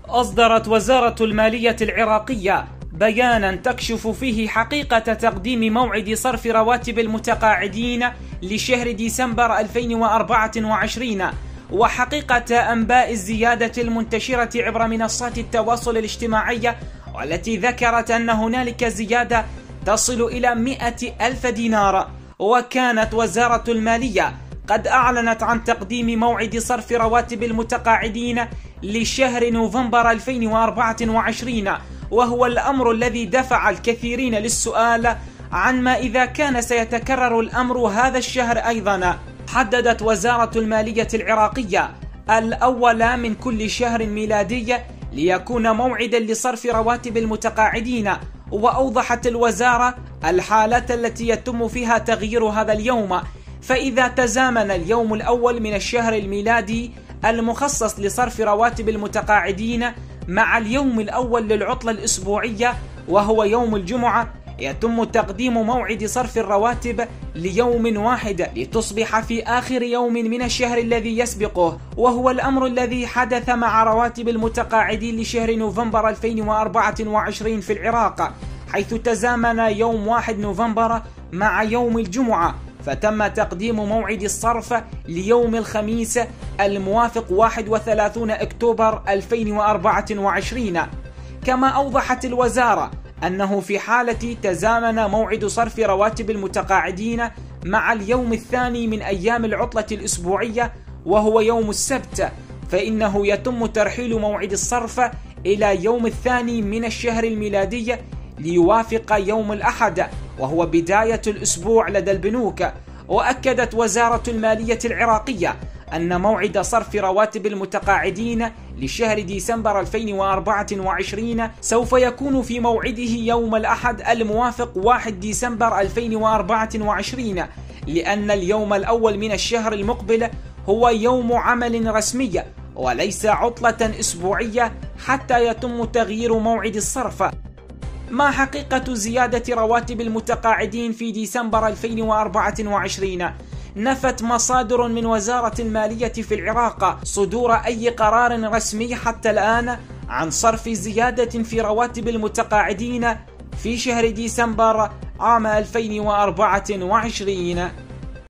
أصدرت وزارة المالية العراقية بيانا تكشف فيه حقيقة تقديم موعد صرف رواتب المتقاعدين لشهر ديسمبر 2024 وحقيقة أنباء الزيادة المنتشرة عبر منصات التواصل الاجتماعي، والتي ذكرت أن هنالك زيادة تصل إلى 100,000 دينار. وكانت وزارة المالية قد أعلنت عن تقديم موعد صرف رواتب المتقاعدين لشهر نوفمبر 2024، وهو الأمر الذي دفع الكثيرين للسؤال عن ما إذا كان سيتكرر الأمر هذا الشهر أيضا. حددت وزارة المالية العراقية الأول من كل شهر ميلادي ليكون موعدا لصرف رواتب المتقاعدين، وأوضحت الوزارة الحالة التي يتم فيها تغيير هذا اليوم. فإذا تزامن اليوم الأول من الشهر الميلادي المخصص لصرف رواتب المتقاعدين مع اليوم الأول للعطلة الأسبوعية وهو يوم الجمعة، يتم تقديم موعد صرف الرواتب ليوم واحد لتصبح في آخر يوم من الشهر الذي يسبقه، وهو الأمر الذي حدث مع رواتب المتقاعدين لشهر نوفمبر 2024 في العراق، حيث تزامن يوم 1 نوفمبر مع يوم الجمعة، فتم تقديم موعد الصرف ليوم الخميس الموافق 31 أكتوبر 2024. كما أوضحت الوزارة أنه في حالة تزامن موعد صرف رواتب المتقاعدين مع اليوم الثاني من أيام العطلة الأسبوعية وهو يوم السبت، فإنه يتم ترحيل موعد الصرف إلى يوم الثاني من الشهر الميلادي ليوافق يوم الأحد وهو بداية الأسبوع لدى البنوك. وأكدت وزارة المالية العراقية أن موعد صرف رواتب المتقاعدين لشهر ديسمبر 2024 سوف يكون في موعده يوم الأحد الموافق 1 ديسمبر 2024، لأن اليوم الأول من الشهر المقبل هو يوم عمل رسمي وليس عطلة أسبوعية حتى يتم تغيير موعد الصرف. ما حقيقة زيادة رواتب المتقاعدين في ديسمبر 2024؟ نفت مصادر من وزارة المالية في العراق صدور أي قرار رسمي حتى الآن عن صرف زيادة في رواتب المتقاعدين في شهر ديسمبر عام 2024.